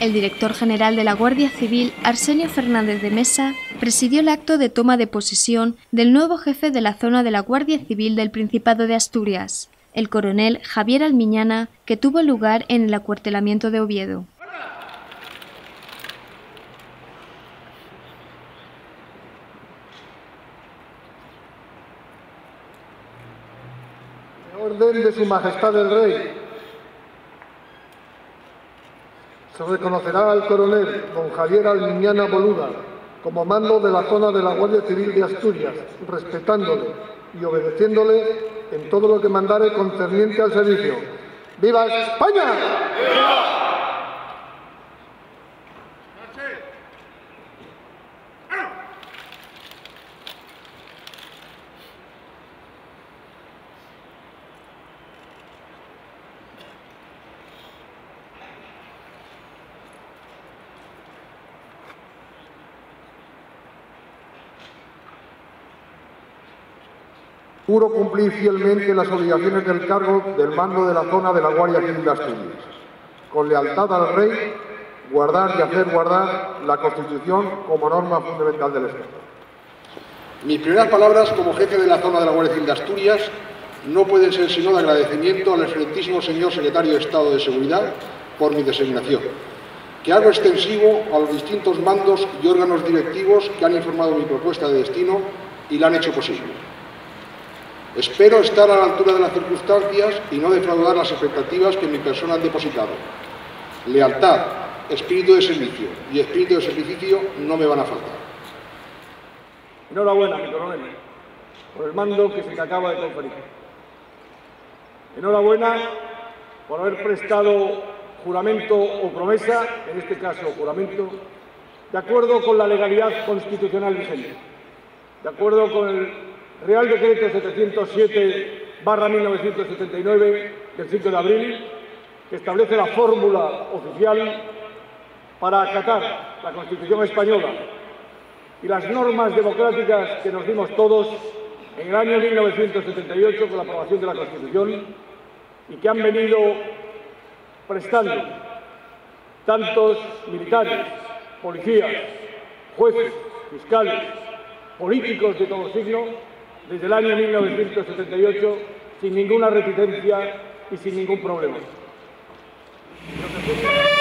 El director general de la Guardia Civil, Arsenio Fernández de Mesa, presidió el acto de toma de posesión del nuevo jefe de la zona de la Guardia Civil del Principado de Asturias, el coronel Javier Almiñana, que tuvo lugar en el acuartelamiento de Oviedo. De orden de Su Majestad el Rey, se reconocerá al coronel don Javier Almiñana Boluda como mando de la zona de la Guardia Civil de Asturias, respetándole y obedeciéndole en todo lo que mandare concerniente al servicio. ¡Viva España! ¡Viva! Juro cumplir fielmente las obligaciones del cargo del mando de la zona de la Guardia Civil de Asturias, con lealtad al Rey, guardar y hacer guardar la Constitución como norma fundamental del Estado. Mis primeras palabras como jefe de la zona de la Guardia Civil de Asturias no pueden ser sino de agradecimiento al excelentísimo señor secretario de Estado de Seguridad por mi designación, que hago extensivo a los distintos mandos y órganos directivos que han informado mi propuesta de destino y la han hecho posible. Espero estar a la altura de las circunstancias y no defraudar las expectativas que en mi persona han depositado. Lealtad, espíritu de servicio y espíritu de sacrificio no me van a faltar. Enhorabuena, mi coronel, por el mando que se te acaba de conferir. Enhorabuena por haber prestado juramento o promesa, en este caso juramento, de acuerdo con la legalidad constitucional vigente, de acuerdo con el Real Decreto 707/1979 del 5 de abril, que establece la fórmula oficial para acatar la Constitución española y las normas democráticas que nos dimos todos en el año 1978 con la aprobación de la Constitución y que han venido prestando tantos militares, policías, jueces, fiscales, políticos de todo signo, desde el año 1978, sin ninguna reticencia y sin ningún problema.